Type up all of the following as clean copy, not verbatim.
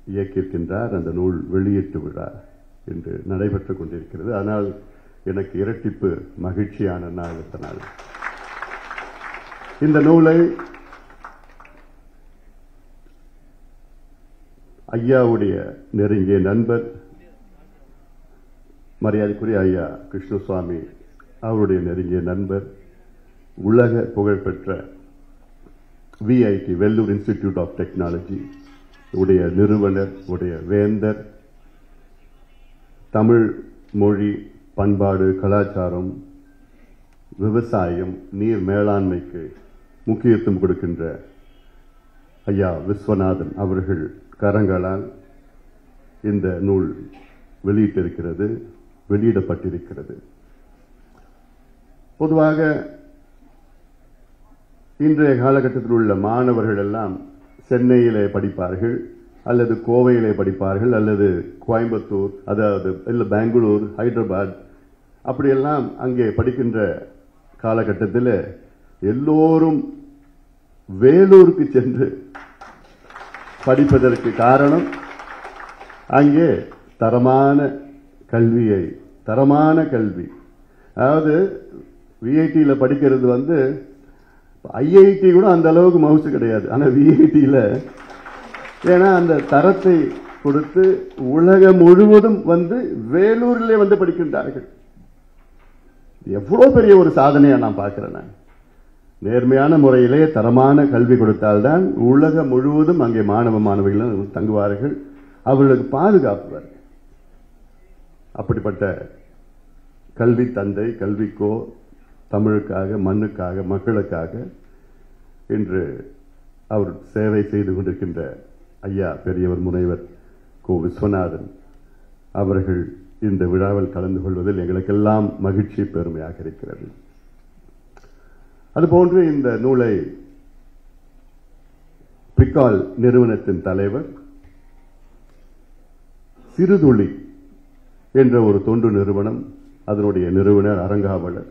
இயக்கியிருக்கின்றார். அந்த நூல் வெளியீட்டு விழா இன்று நடைபெற்றுக் கொண்டிருக்கிறது. ஆனால் எனக்கு இரட்டிப்பு மகிழ்ச்சியான நாள் இந்த நாள். இந்த நூலை ஐயாவுடைய நெருங்கிய நண்பர் மரியாதைக்குரிய ஐயா கிருஷ்ணசுவாமி அவருடைய நெருங்கிய நண்பர், உலக புகழ்பெற்ற VIT Vellore institute of technology உடைய நிறுவனர், உடைய வேந்தர், தமிழ் மொழி, பண்பாடு, கலாச்சாரம், விவசாயம், நீர் மேலாண்மைக்கு முக்கியத்துவம் கொடுக்கின்ற ஐயா விஸ்வநாதன் அவர்கள் கரங்களால் இந்த நூல் வெளியிடப்பட்டிருக்கிறது. பொதுவாக இன்றைய காலகட்டத்தில் உள்ள மாணவர்கள் எல்லாம் சென்னையிலே படிப்பார்கள், அல்லது கோவையிலே படிப்பார்கள், அல்லது கோயம்புத்தூர், அதாவது இல்லை பெங்களூர், ஹைதராபாத், அப்படியெல்லாம் அங்கே படிக்கின்ற காலகட்டத்தில் எல்லோரும் வேலூருக்கு சென்று படிப்பதற்கு காரணம் அங்கே தரமான கல்வி, அதாவது VIT படிக்கிறது IIT கூட அந்த அளவுக்கு மவுசு கிடையாது. ஆனா VIT ஏன்னா அந்த தரத்தை கொடுத்து உலகம் முழுவதும் வேலூரிலே படிக்கின்றார்கள். எவ்வளவு பெரிய ஒரு சாதனையா நான் பார்க்கிறேன். நேர்மையான முறையிலே தரமான கல்வி கொடுத்தால்தான் உலகம் முழுவதும் அங்கே மாணவ மாணவிகள் தங்குவார்கள், அவர்களுக்கு பாதுகாப்பு. அப்படிப்பட்ட கல்வி தந்தை, கல்விக்கோ, தமிழுக்காக, மண்ணுக்காக, மக்களுக்காக இன்று அவர் சேவை செய்து கொண்டிருக்கின்ற ஐயா பெரியவர் முனைவர் கோ விஸ்வநாதன் அவர்கள் இந்த விழாவில் கலந்து கொள்வதில் எங்களுக்கெல்லாம் மகிழ்ச்சி, பெருமையாக இருக்கிறது. அதுபோன்று இந்த நூலை பிக்கால் நிறுவனத்தின் தலைவர், சிறுதுளி என்ற ஒரு தொண்டு நிறுவனம், அதனுடைய நிறுவனர், அரங்காவலர்,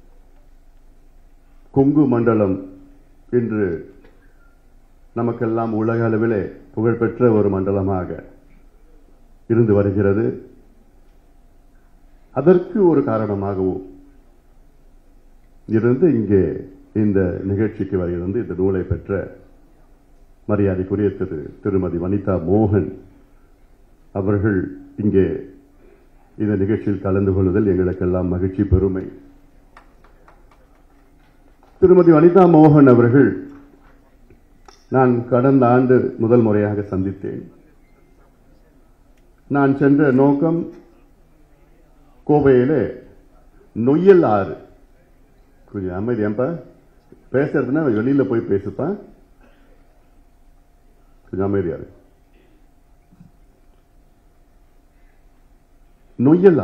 கொங்கு மண்டலம் இன்று நமக்கெல்லாம் உலக அளவிலே புகழ்பெற்ற ஒரு மண்டலமாக இருந்து வருகிறது. அதற்கு ஒரு காரணமாகவும் இருந்து இங்கே இந்த நிகழ்ச்சிக்கு வருகிறது. இந்த நூலை பெற்ற மரியாதைக்குரிய திருமதி வனிதா மோகன் அவர்கள் இங்கே இந்த நிகழ்ச்சியில் கலந்து கொள்வதில் எங்களுக்கெல்லாம் மகிழ்ச்சி, பெருமை. திருமதி வனிதா மோகன் அவர்கள் நான் கடந்த ஆண்டு முதல் முறையாக சந்தித்தேன். நான் சென்ற நோக்கம் கோவையிலே நொய்யல் ஆறு. கொஞ்சம் அமைதியாப்பா, பேசுறதுன்னா வெளியில போய் பேசுப்பா, கொஞ்சம் அமைதியாரு. நொய்யல்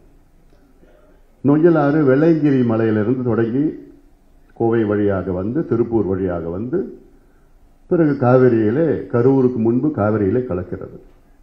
ஆறு வெள்ளையங்கிரி மலையிலிருந்து தொடங்கி கோவை வழியாக திருப்பூர் வழியாக பிறகு காவிரியிலே, கரூருக்கு முன்பு காவிரியிலே கலக்கிறது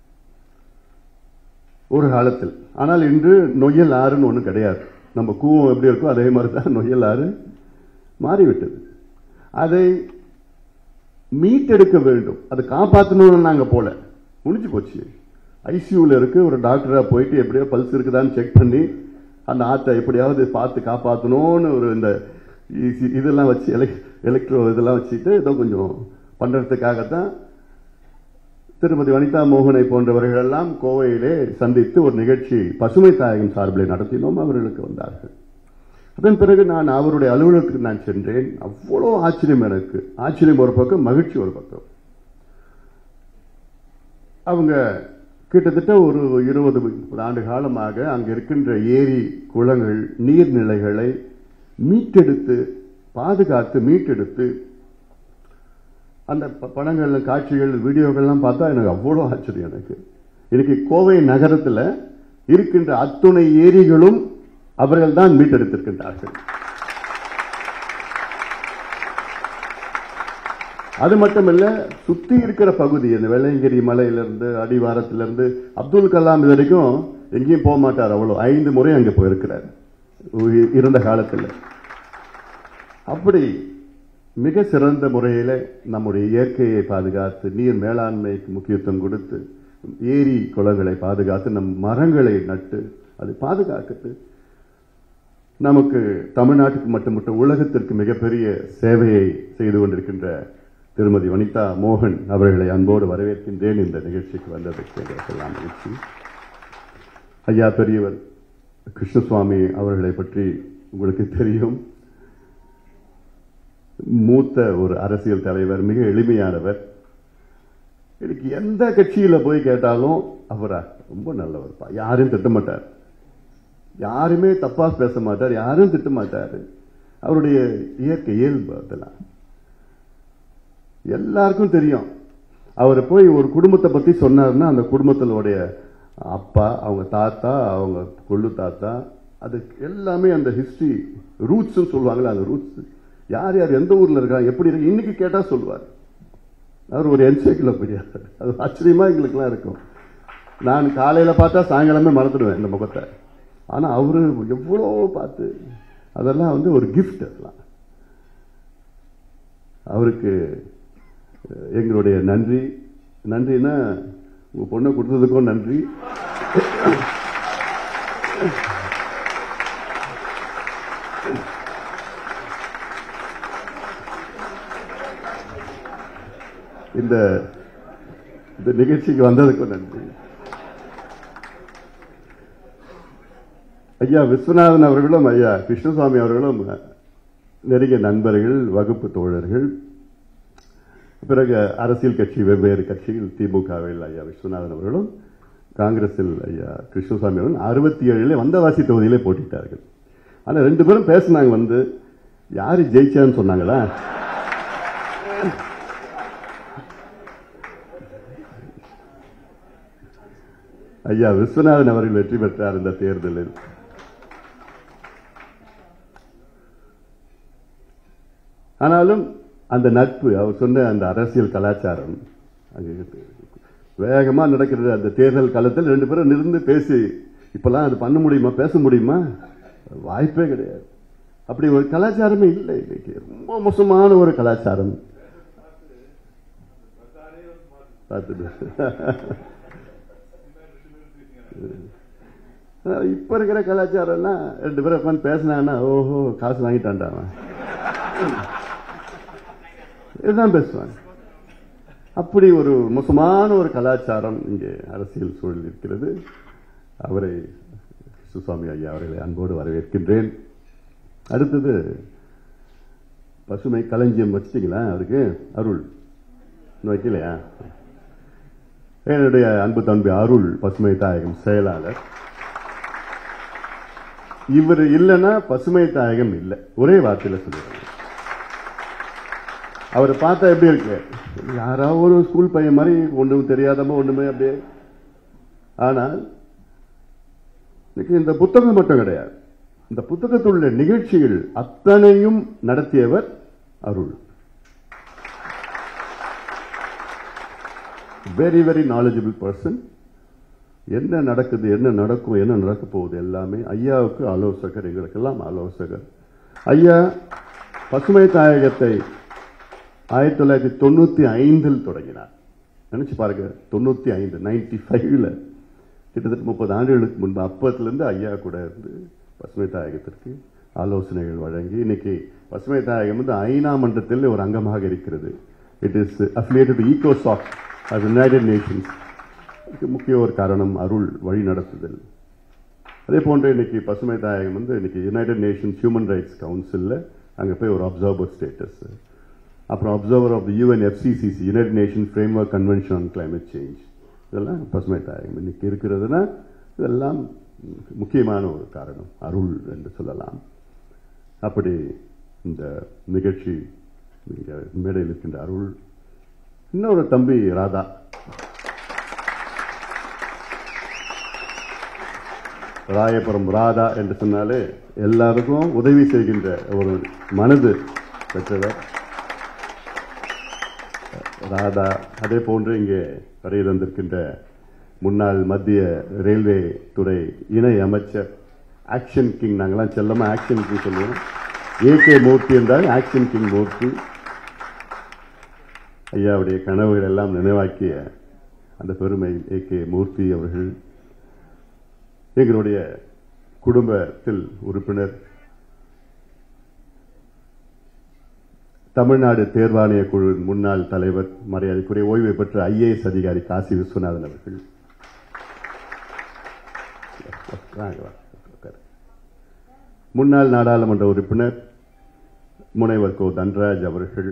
ஒரு காலத்தில். ஆனால் இன்று நொய்யல் ஆறுன்னு ஒண்ணு கிடையாது. நம்ம கூவம் எப்படி இருக்கோ அதே மாதிரி தான் நொய்யல் ஆறு மாறிவிட்டது. அதை மீட்டெடுக்க வேண்டும், அதை காப்பாற்றணும்னு நாங்க போல முடிஞ்சு போச்சு. ICUல இருக்கு, ஒரு டாக்டரா போயிட்டு எப்படியோ பல்ஸ் இருக்குதான்னு செக் பண்ணி அந்த ஆத்தை எப்படியாவது பார்த்து காப்பாற்றணும்னு ஒரு இந்த இதெல்லாம் வச்சு எலக்ட்ரோ இதெல்லாம் வச்சுட்டு ஏதோ கொஞ்சம் பண்றதுக்காகத்தான் திருமதி வனிதா மோகனை போன்றவர்கள் எல்லாம் கோவையிலே சந்தித்து ஒரு நிகழ்ச்சி பசுமை தாயகம் சார்பில் நடத்தினோம். அவர்களுக்கு வந்தார்கள். அதன் பிறகு நான் அவருடைய அலுவலகத்துக்கு நான் சென்றேன். அவ்வளவு ஆச்சரியம், எனக்கு ஆச்சரியம் ஒரு பக்கம், மகிழ்ச்சி ஒரு பக்கம். அவங்க கிட்டத்தட்ட ஒரு 20 ஆண்டு காலமாக அங்க இருக்கின்ற ஏரி, குளங்கள், நீர்நிலைகளை மீட்டெடுத்து, பாதுகாத்து, மீட்டெடுத்து அந்த படங்கள், காட்சிகள், வீடியோக்கள்லாம் பார்த்தா எனக்கு அவ்வளவு ஆச்சரியம். எனக்கு இன்னைக்கு கோவை நகரத்தில் இருக்கின்ற அத்துணை ஏரிகளும் அவர்கள் தான் மீட்டெடுத்திருக்கின்றார்கள். அது மட்டுமல்ல, சுத்தி இருக்கிற பகுதி, இந்த வெள்ளையங்கிரி மலையிலிருந்து, அடிவாரத்திலிருந்து அப்துல் கலாம் இது வரைக்கும் எங்கேயும் போக மாட்டார். அவ்வளவு 5 முறை அங்கே போயிருக்கிறார் இருந்த காலத்தில். அப்படி மிக சிறந்த முறையில் நம்முடைய இயற்கையை பாதுகாத்து நீர் மேலாண்மைக்கு முக்கியத்துவம் கொடுத்து ஏரி குளங்களை பாதுகாத்து நம் மரங்களை நட்டு அதை பாதுகாத்து நமக்கு தமிழ்நாட்டுக்கு மட்டுமல்ல உலகத்திற்கு மிகப்பெரிய சேவையை செய்து கொண்டிருக்கின்ற திருமதி வனிதா மோகன் அவர்களை அன்போடு வரவேற்கின்றேன். இந்த நிகழ்ச்சிக்கு வந்ததற்கு எல்லாம் மகிழ்ச்சி. ஐயா பெரியவர் கிருஷ்ணசுவாமி அவர்களை பற்றி உங்களுக்கு தெரியும். மூத்த ஒரு அரசியல் தலைவர், மிக எளிமையானவர். எனக்கு எந்த கட்சியில போய் கேட்டாலும் அவரா ரொம்ப நல்லவர்ப்பா, யாரையும் திட்டமாட்டார், யாருமே தப்பா பேச மாட்டார், யாரும் திட்ட மாட்டார். அவருடைய இயற்கை இயல்பு அதெல்லாம் எல்லாருக்கும் தெரியும். அவரை போய் ஒரு குடும்பத்தை பத்தி சொன்னார்னா அந்த குடும்பத்தினுடைய அப்பா, அவங்க தாத்தா, அவங்க கொள்ளு தாத்தா, அது எல்லாமே அந்த ஹிஸ்டரி ரூட்ஸ் சொல்லுவாங்களே, அந்த ரூட்ஸ் யார் யார் எந்த ஊர்ல இருக்காங்க எப்படி இருக்கு இன்னைக்கு கேட்டா சொல்லுவார். அவர் ஒரு என்சைக்ளோபீடியா. அது ஆச்சரியமா எங்களுக்குலாம் இருக்கும். நான் காலையில பார்த்தா சாயங்காலமே மறந்துடுவேன் இந்த முகத்தை. ஆனா அவரு எவ்வளோ பார்த்து அதெல்லாம் வந்து ஒரு கிஃப்ட். அதெல்லாம் அவருக்கு எங்களுடைய நன்றி. நன்றினா உங்க பொண்ணை கொடுத்ததுக்கும் நன்றி. இந்த நிகழ்ச்சிக்கு வந்ததுக்கும் நன்றி. ஐயா விஸ்வநாதன் அவர்களும் ஐயா கிருஷ்ணசுவாமி அவர்களும் நெருங்கிய நண்பர்கள், வகுப்பு தோழர்கள். பிறகு அரசியல் கட்சி, வெவ்வேறு கட்சிகள், திமுகவில் ஐயா விஸ்வநாதன் அவர்களும், காங்கிரஸில் ஐயா கிருஷ்ணசுவாமி அவர்களும் 67 வந்தவாசி தொகுதியிலே போட்டிட்டார்கள். ஆனா 2 பேரும் பேசினாங்க. வந்து யாரு ஜெயிச்சான்னு சொன்னாங்களா? ஐயா விஸ்வநாதன் அவர்கள் வெற்றி பெற்றார் இந்த தேர்தலில். ஆனாலும் அந்த நட்பு, அவர் சொன்ன அந்த அரசியல் கலாச்சாரம் வேகமா நடக்கிறது. அந்த தேர்தல் காலத்தில் 2 பேரும் நின்று பேசி, இப்பெல்லாம் அது பண்ண முடியுமா, பேச முடியுமா? வாய்ப்பே கிடையாது. அப்படி ஒரு கலாச்சாரமே இல்லை. இன்னைக்கு ரொம்ப மோசமான ஒரு கலாச்சாரம். இப்ப இருக்கிற கலாச்சாரம்னா 2 பேரும் உட்காந்து பேசினாங்கன்னா ஓஹோ காசு வாங்கிட்டான்டா இதுதான் பேசுவாங்க. அப்படி ஒரு மோசமான ஒரு கலாச்சாரம் இங்கே அரசியல் சூழல் இருக்கிறது. அவரை சுவாமி ஐயா அவர்களை அன்போடு வரவேற்கின்றேன். அடுத்தது பசுமை களஞ்சியம் வச்சிட்டீங்களா? அவருக்கு அருள் வைக்கலையா? என்னுடைய அன்பு தம்பி அருள் பசுமை தாயகம் செயலாளர். இவர் இல்லைன்னா பசுமை தாயகம் இல்லை. ஒரே வார்த்தையில சொல்லுவாங்க. அவரை பார்த்தா எப்படி இருக்கு? யாராவது ஒரு ஸ்கூல் பையன் மாதிரி, ஒன்றும் தெரியாதமோ ஒண்ணுமே அப்படியே. ஆனால் இந்த புத்தகம் மட்டும் கிடையாது. இந்த புத்தகத்தில் உள்ள நிகழ்ச்சிகள் அத்தனையும் நடத்தியவர் Arul. Very very knowledgeable person. என்ன நடக்குது, என்ன நடக்கும், என்ன நடக்க போகுது எல்லாமே ஐயாவுக்கு ஆலோசகர், எங்களுக்கெல்லாம் ஆலோசகர். ஐயா பசுமை தாயகத்தை 1995 தொடங்கினார். நினைச்சு பாருங்க, 95 95ல கிட்டத்தட்ட 30 ஆண்டுகளுக்கு முன்பு. அப்பத்திலிருந்து ஐயா கூட இருந்து பசுமை தாயகத்திற்கு ஆலோசனைகள் வழங்கி இன்னைக்கு பசுமை தாயகம் வந்து ஐநா மன்றத்தில் ஒரு அங்கமாக இருக்கிறது. இட் இஸ் அஃபிலியேட்டட் டு ஈகோசாக்ட் ஆஃப் யுனைடெட் நேஷன்ஸ். முக்கிய ஒரு காரணம் அருள் வழி நடத்துதல். அதே போன்று இன்னைக்கு பசுமை தாயகம் வந்து இன்னைக்கு யுனைடெட் நேஷன்ஸ் ஹியூமன் ரைட்ஸ் கவுன்சில்ல அங்க போய் ஒரு அப்சர்வர் ஸ்டேட்டஸ், அப்புறம் observer of the UNFCCC United Nation Framework Convention on Climate Change. இதெல்லாம் பசுமை தாயகம் இன்னைக்கு இருக்கிறதுனா இதெல்லாம் முக்கியமான ஒரு காரணம் அருள் என்று சொல்லலாம். அப்படி இந்த நிகழ்ச்சி மேடையில் இருக்கின்ற அருள், இன்னொரு தம்பி ராதா. ராயபுரம் ராதா என்று சொன்னாலே எல்லாருக்கும் உதவி செய்கின்ற ஒரு மனது பெற்றவர் ராதா. அதே போன்று இங்கே வருகை தந்திருக்கின்ற முன்னாள் மத்திய ரயில்வே துறை இணை அமைச்சர், ஆக்ஷன் கிங், நாங்கெல்லாம் செல்லமா ஆக்ஷன் கிங் சொல்லுவோம். AK மூர்த்தி என்றால் ஆக்ஷன் கிங் மூர்த்தி. ஐயாவுடைய கனவுகள் எல்லாம் நினைவாக்கிய அந்த பெருமை A.K. மூர்த்தி அவர்கள், எங்களுடைய குடும்பத்தில் உறுப்பினர், தமிழ்நாடு தேர்வாணைய குழு முன்னாள் தலைவர், மரியாதைக்குரிய ஓய்வு பெற்ற IAS அதிகாரி காசி விஸ்வநாதன் அவர்கள், முன்னாள் நாடாளுமன்ற உறுப்பினர் முனைவர் கோ தன்ராஜ் அவர்கள்,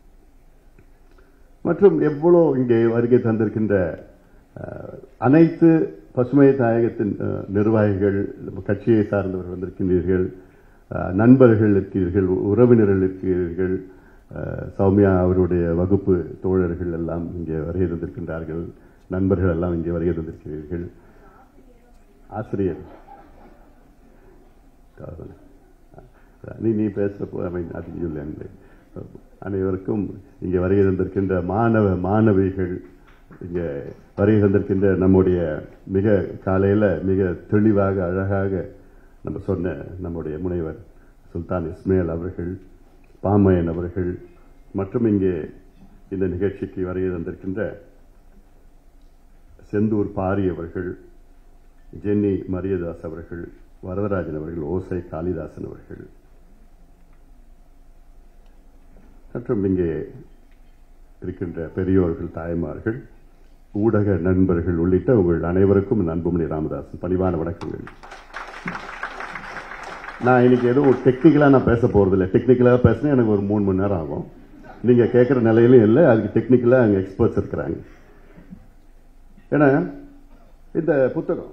மற்றும் எவ்வளோ இங்கே வருகை தந்திருக்கின்ற அனைத்து பசுமை தாயகத்தின் நிர்வாகிகள், கட்சியை சார்ந்தவர்கள் வந்திருக்கின்றீர்கள், நண்பர்கள் இருக்கிறீர்கள், உறவினர்கள் இருக்கிறீர்கள், சௌமியா அவருடைய வகுப்பு தோழர்கள் எல்லாம் இங்கே வருகை தந்திருக்கின்றார்கள், நண்பர்கள் எல்லாம் இங்கே வருகை தந்திருக்கிறீர்கள், ஆசிரியர் நீ பேசுறப்போ அனைவருக்கும் இங்கே வருகை தந்திருக்கின்ற மாணவிகள், இங்கே வருகை தந்திருக்கின்ற நம்முடைய மிக காலையில் மிக தெளிவாக அழகாக நம்ம சொன்ன நம்முடைய முனைவர் சுல்தான் இஸ்மாயில் அவர்கள், பாமையன் அவர்கள், மற்றும் இங்கே இந்த நிகழ்ச்சிக்கு வருகை தந்திருக்கின்ற செந்தூர் பாரி அவர்கள், ஜென்னி மரியதாஸ் அவர்கள், வரதராஜன் அவர்கள், ஓசை காளிதாசன் அவர்கள், மற்றும் இங்கே இருக்கின்ற பெரியோர்கள், தாய்மார்கள், ஊடக நண்பர்கள் உள்ளிட்ட உங்கள் அனைவருக்கும் அன்புமணி ராமதாசன் பணிவான வணக்கங்கள். நான் இன்னைக்கு எதுவும் டெக்னிக்கலா நான் பேச போறதில்லை. டெக்னிக்கலா பேசினா எனக்கு ஒரு 3 மணி நேரம் ஆகும். நீங்க கேட்கிற நிலையிலும் இல்லை, அதுக்கு டெக்னிக்கலா அங்க எக்ஸ்பர்ட்ஸ் இருக்கிறாங்க. ஏன்னா இந்த புத்தகம்,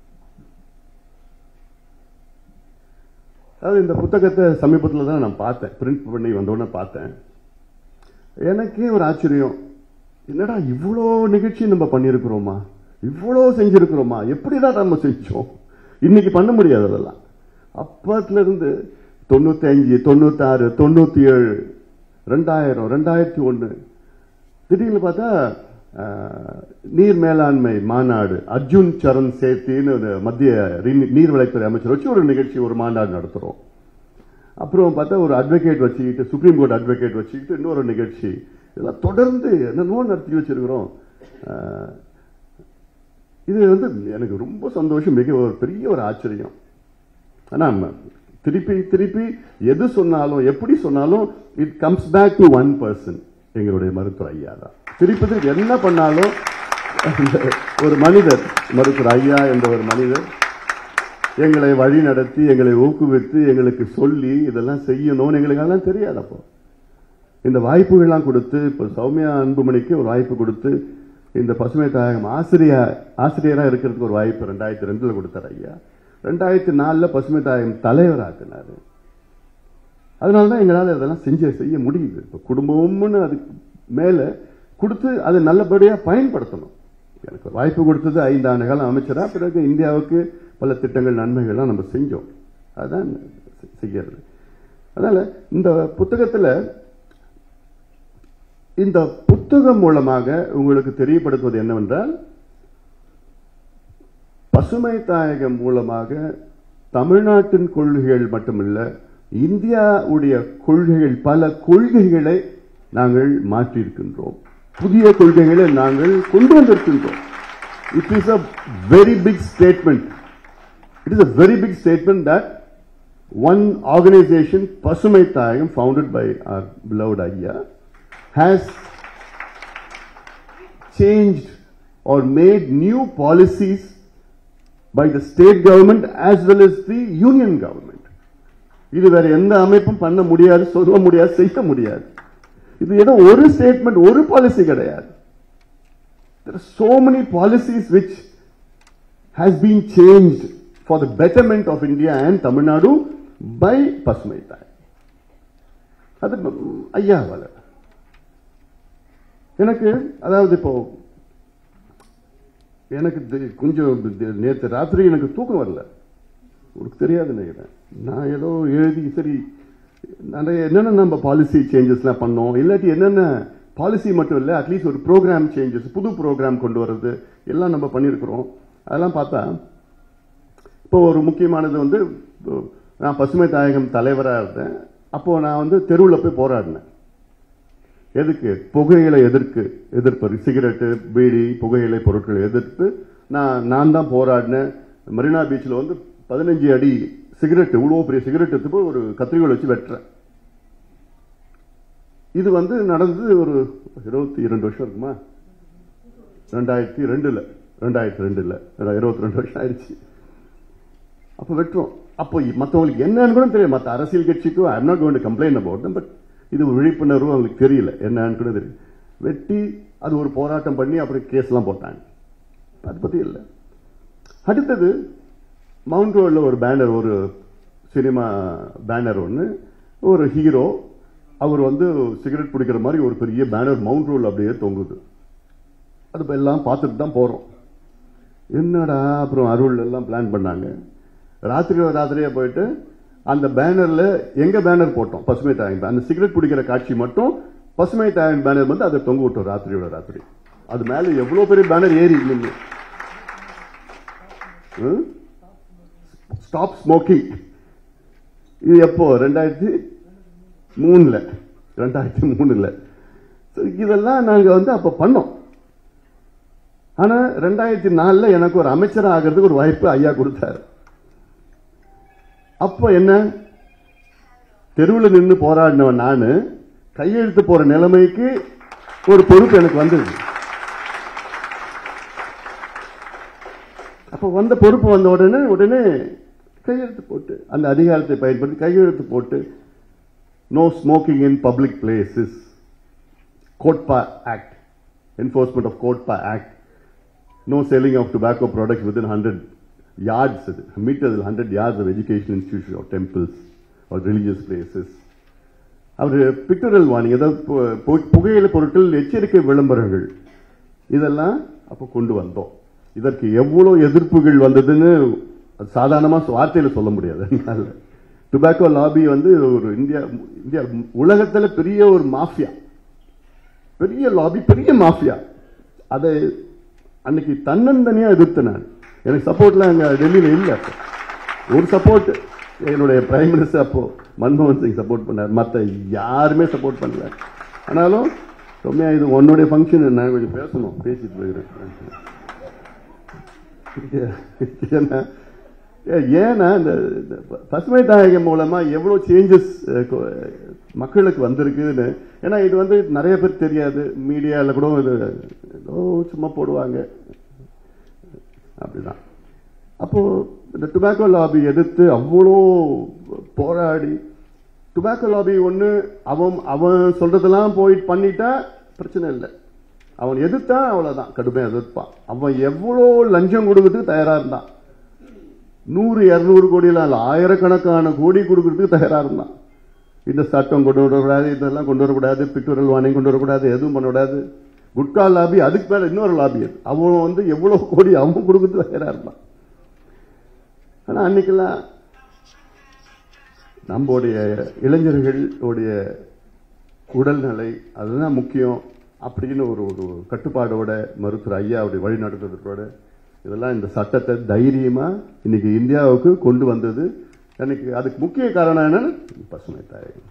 அதாவது இந்த புத்தகத்தை சமீபத்தில் தான் நான் பார்த்தேன், பிரிண்ட் பண்ணி வந்தோடனே பார்த்தேன். எனக்கே ஒரு ஆச்சரியம், என்னடா இவ்வளோ நிகழ்ச்சி நம்ம பண்ணியிருக்கிறோமா, இவ்வளோ செஞ்சிருக்கிறோமா, எப்படிதான் நம்ம செஞ்சோம், இன்னைக்கு பண்ண முடியாது. அதெல்லாம் அப்பத்துல இருந்து 95, 96, 97, 2000, 2001 திடீர்னு பார்த்தா நீர் மேலாண்மை மாநாடு, அர்ஜுன் சரண் சேத்தின்னு மத்திய நீர்வளத்துறை அமைச்சர் வச்சு ஒரு நிகழ்ச்சி, ஒரு மாநாடு நடத்துறோம். அப்புறம் பார்த்தா ஒரு அட்வொகேட் வச்சுக்கிட்டு, சுப்ரீம் கோர்ட் அட்வொகேட் வச்சுக்கிட்டு இன்னொரு நிகழ்ச்சி, இதெல்லாம் தொடர்ந்து என்னென்னோ நடத்தி வச்சிருக்கிறோம். இது வந்து எனக்கு ரொம்ப சந்தோஷம், மிக ஒரு பெரிய ஒரு ஆச்சரியம். ஆனா திருப்பி திருப்பி எது சொன்னாலும் எப்படி சொன்னாலும் it comes back to one person, எங்களுடைய மருத்துவர் ஐயா தான். திருப்பி திருப்பி என்ன பண்ணாலும் ஒரு மனிதர், மருத்துவர் ஐயா என்ற ஒரு மனிதர் எங்களை வழி நடத்தி, எங்களை ஊக்குவித்து, எங்களுக்கு சொல்லி இதெல்லாம் செய்யணும்னு எங்களுக்கு அதெல்லாம் தெரியாது. அப்போ இந்த வாய்ப்புகள்லாம் கொடுத்து, இப்போ சௌமியா அன்புமணிக்கு ஒரு வாய்ப்பு கொடுத்து, இந்த பசுமை தாயகம் ஆசிரியராக இருக்கிறதுக்கு ஒரு வாய்ப்பு 2002 கொடுத்தார் ஐயா. 2004 பசுமை தாயகம் தலைவராக்கினாரு. அதனாலதான் எங்களால் இதெல்லாம் செய்ய முடியுது. இப்போ குடும்பம்னு அதுக்கு மேல கொடுத்து அதை நல்லபடியா பயன்படுத்தணும். எனக்கு வாய்ப்பு கொடுத்தது 5 ஆண்டு காலம் அமைச்சரா, பிறகு இந்தியாவுக்கு பல திட்டங்கள், நன்மைகள்லாம் நம்ம செஞ்சோம். அதுதான் செய்யறது. அதனால இந்த புத்தகம் மூலமாக உங்களுக்கு தெரியப்படுத்துவது என்னவென்றால், பசுமை தாயகம் மூலமாக தமிழ்நாட்டின் கொள்கைகள் மட்டுமல்ல, இந்தியாவுடைய கொள்கைகள், பல கொள்கைகளை நாங்கள் மாற்றியிருக்கின்றோம், புதிய கொள்கைகளை நாங்கள் கொண்டு வந்திருக்கின்றோம். It is a very big statement. It is a very big statement that one organization, Pasumai Thayagam, founded by our beloved Ayya, has changed or made new policies by the state government as well as the union government. இது வேற எந்த அமைப்பும் பண்ண முடியாது, சொல்ல முடியாது, செய்ய முடியாது. இது ஏதோ ஒரு ஸ்டேட்மெண்ட், ஒரு பாலிசி கிடையாது. There are so many policies which has been changed for the betterment of India and Tamil Nadu by Pasumai Thayagam. அது ஐயாவால. எனக்கு அதாவது இப்போ எனக்கு கொஞ்சம் நேற்று ராத்திரி எனக்கு தூக்கம் வரல, உங்களுக்கு தெரியாது நினைக்கிறேன். நான் ஏதோ எழுதி சரி நிறைய என்னென்ன நம்ம பாலிசி சேஞ்சஸ்லாம் பண்ணோம், இல்லாட்டி என்னென்ன பாலிசி மட்டும் இல்லை, அட்லீஸ்ட் ஒரு ப்ரோக்ராம் சேஞ்சஸ், புது ப்ரோக்ராம் கொண்டு வர்றது எல்லாம் நம்ம பண்ணியிருக்கிறோம். அதெல்லாம் பார்த்தா இப்போ ஒரு முக்கியமானது வந்து, நான் பசுமை தாயகம் தலைவராக இருந்தேன். அப்போ நான் வந்து தெருவில் போய் போராடினேன். எதுக்கு? புகையிலை எதிர்ப்பு, சிகரெட்டு, பீடி, புகையிலை பொருட்களை எதிர்த்து நான் தான் போராடினேன். மெரினா பீச்சில் வந்து 15 அடி சிகரெட், இவ்வளவு பெரிய சிகரெட் எடுத்து போய் ஒரு கத்திரிக்கோல் வச்சு வெட்டுறேன். இது வந்து நடந்தது ஒரு 22 வருஷம் இருக்குமா? 2002 22 வருஷம் ஆயிடுச்சு. அப்ப வெட்டுறோம். அப்போ மற்றவங்களுக்கு என்னன்னு கூட தெரியும். மற்ற அரசியல் கட்சிக்கும் I am not going to complain about them, but இது விழிப்புணர்வு அவங்களுக்கு தெரியல என்னன்னு கூட தெரியும். வெட்டி அது ஒரு போராட்டம் பண்ணி அப்புறம் கேஸ் எல்லாம் போட்டாங்க. அதை பத்தி இல்லை. அடுத்தது மவுண்ட் ரோட்ல ஒரு பேனர், ஒரு சினிமா பேனர் ஒன்று, ஒரு ஹீரோ அவர் வந்து சிகரெட் பிடிக்கிற மாதிரி ஒரு பெரிய பேனர் மவுண்ட் ரோட்ல அப்படியே தொங்குது. அது எல்லாம் பார்த்துட்டு தான் போறோம். என்னடா அப்புறம் அருள் எல்லாம் பிளான் பண்ணாங்க. ராத்திரியே போயிட்டு அந்த பேனர்ல எங்க பேனர் போட்டோம், பசுமை தாயன், அந்த சிகரெட் பிடிக்கிற காட்சி மட்டும் பசுமை தாயன் பேனர் வந்து அதை தொங்க விட்டோம் ராத்திரி. அது மேல எவ்வளவு பெரிய பேனர் ஏறி இல்லைங்க. Stop smoking. இது எப்போ? 2003. இதெல்லாம் நாங்க வந்து அப்ப பண்ணோம். ஆனா 2004 எனக்கு ஒரு அமைச்சர் ஆகிறதுக்கு ஒரு வாய்ப்பு ஐயா கொடுத்தாரு. அப்ப என்ன, தெருவில் நின்று போராடினவன் நானு, கையெழுத்து போற நிலைமைக்கு ஒரு பொறுப்பு எனக்கு வந்தது. அப்ப வந்த பொறுப்பு வந்த உடனே கையெழுத்து போட்டு, அந்த அதிகாரத்தை பயன்படுத்தி கையெழுத்து போட்டு, no smoking in public places, COTPA act, enforcement of COTPA act, no selling of tobacco products within 100 yards, meters, 100 yards of educational institutions or temples or religious places. அவர் பிக்டரல் வார்னிங், அதாவது புகையிலை பொருட்கள் எச்சரிக்கை விளம்பரங்கள், இதெல்லாம் அப்ப கொண்டு வந்தோம். இதற்கு எவ்வளவு எதிர்ப்புகள் வந்ததுன்னு சாதாரணமா வார்த்தையில சொல்ல முடியாது. டுபாக்கோ லாபி வந்து ஒரு இந்தியா உலகத்துல பெரிய ஒரு மாஃபியா, பெரிய லாபி, பெரிய மாஃபியா. அதை அன்னைக்கு தன்னந்தனியா எதிர்த்து நான், எனக்கு சப்போர்ட்லாம் அங்க டெல்லியில இல்ல. ஒரு சப்போர்ட் என்னுடைய பிரைம் மினிஸ்டர் அப்போ மன்மோகன் சிங் சப்போர்ட் பண்ணார், மற்ற யாருமே சப்போர்ட் பண்ணல. ஆனாலும் ரொம்ப இது உன்னுடைய ஃபங்க்ஷன், நான் கொஞ்சம் பேசணும், பேசிட்டு போகிறேன். ஏன்னா இந்த பசுமை தாயகம் மூலமா எவ்வளவு சேஞ்சஸ் மக்களுக்கு வந்திருக்குன்னு. ஏன்னா இது வந்து நிறைய பேர் தெரியாது, மீடியால கூட இது சும்மா போடுவாங்க அப்படிதான். அப்போ இந்த டுபாக்கோ லாபி எதிர்த்து அவ்வளோ போராடி, டுபாக்கோ லாபி ஒண்ணு அவன் சொல்றதெல்லாம் போயிட்டு பண்ணிட்டா பிரச்சனை இல்லை, அவன் எதிர்த்தா அவ்வளவுதான், கடுமையா எதிர்ப்பான். அவன் எவ்வளோ லஞ்சம் கொடுக்கறதுக்கு தயாரா இருந்தான், 100-200 கோடியில ஆயிரக்கணக்கான கோடி கொடுக்கறதுக்கு தயாரா இருந்தான். இந்த சட்டம் கொண்டு வரக்கூடாது, இதெல்லாம் கொண்டு வரக்கூடாது, பிக்டோரியல் வார்னிங் கொண்டு வரக்கூடாது, எதுவும் பண்ணக்கூடாது. குட்கா லாபி, அதுக்கு மேல இன்னொரு லாபி, அவன் வந்து எவ்வளவு கோடி அவன் கொடுக்கறது தயாரா இருந்தான். ஆனா அன்னைக்கெல்லாம் நம்முடைய இளைஞர்களுடைய உடல்நிலை அதுதான் முக்கியம் அப்படின்னு ஒரு கட்டுப்பாடோட மருத்துவர் ஐயாவுடைய வழிநடத்துறதோட இதெல்லாம் இந்த சட்டத்தை தைரியமா இன்னைக்கு இந்தியாவுக்கு கொண்டு வந்தது. எனக்கு அதுக்கு முக்கிய காரணம் என்னன்னு பசுமை தாயகம்.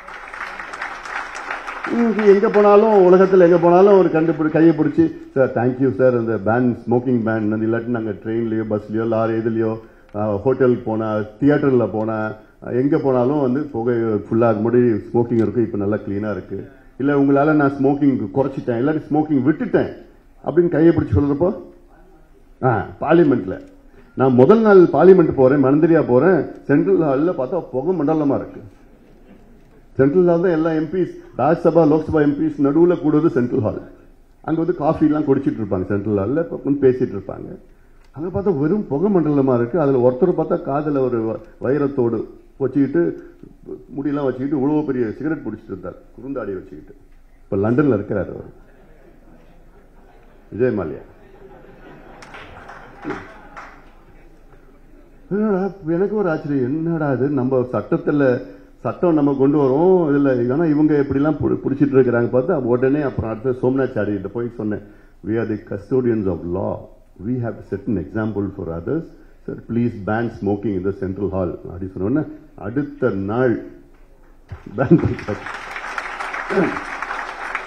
எங்க போனாலும், உலகத்தில் எங்க போனாலும் ஒரு கையை பிடிச்சி, சார் தேங்க்யூ சார், இந்த பேன், ஸ்மோக்கிங் பேன், இல்லாட்டி நாங்க ட்ரெயின்லயோ பஸ்லயோ லாரி இதுலயோ ஹோட்டலுக்கு போனா, தியேட்டர்ல போனா, எங்க போனாலும் வந்து புகை ஃபுல்லா முடி ஸ்மோக்கிங் இருக்கு, இப்ப நல்லா கிளீனா இருக்கு, இல்ல உங்களால நான் ஸ்மோக்கிங் குறைச்சிட்டேன், இல்லாட்டி ஸ்மோக்கிங் விட்டுட்டேன் அப்படின்னு கையை பிடிச்சி சொல்றப்போ, பார்லிமெண்ட்ல நான் முதல் நாள் பார்லிமெண்ட் போறேன், மந்திரியா போறேன், சென்ட்ரல் ஹால்ல பார்த்தா புகை மண்டலமா இருக்கு. சென்ட்ரல் ஹால் தான் எல்லா எம்பிஸ், ராஜ்யசபா லோக்சபா எம்பிஸ் நடுவுல கூடுவது சென்ட்ரல் ஹால். அங்க வந்து காஃபி எல்லாம் குடிச்சிட்டு இருப்பாங்க, சென்ட்ரல் ஹால்ல பேசிட்டு இருப்பாங்க. அங்க பார்த்தா வெறும் புகை மண்டலமா இருக்கு. அதுல ஒருத்தர் பார்த்தா காதுல ஒரு வைரத்தோடு வச்சுக்கிட்டு, முடியெல்லாம் வச்சுக்கிட்டு இவ்வளவு பெரிய சிகரெட் பிடிச்சிட்டு இருந்தார், குறுந்தாடி வச்சுக்கிட்டு. இப்ப லண்டன்ல இருக்கிறார் அவர், விஜய் மால்யா. எனக்கு ஒரு ஆச்சரியம், என்னடா இது, நம்ம சட்டம் நம்ம கொண்டு வரோம் இதுல, ஆனா இவங்க எப்படிலாம் பிடிச்சிட்டு இருக்கிறாங்க பார்த்தா உடனே. அப்புறம் அடுத்த சோம்நாத் சாரிகிட்ட போய் சொன்னேன், we are the custodians of law, we have to set an example for others, sir please ban smoking in the central hall அப்படி சொன்ன அடுத்த நாள் பேன் பண்ணிட்டாங்க.